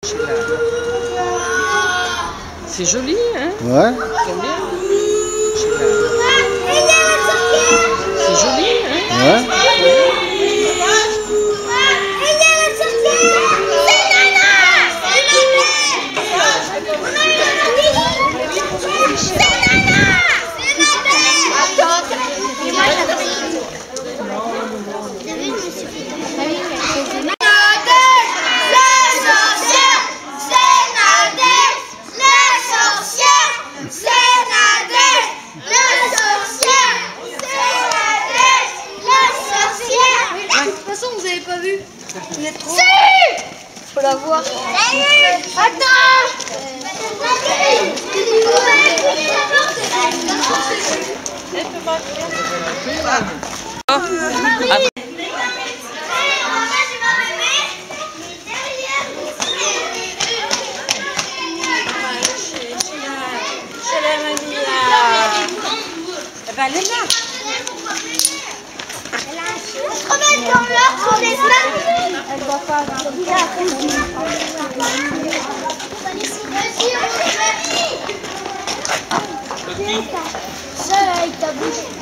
C'est joli, hein? Ouais. J'aime bien. C'est joli, hein? Ouais. Vous avez pas vu? Vous êtes trop... Si! Faut la voir. Attends! Elle est là. Trop belle dans l'heure sur les mains. Elle doit pas. Seule avec ta bouche.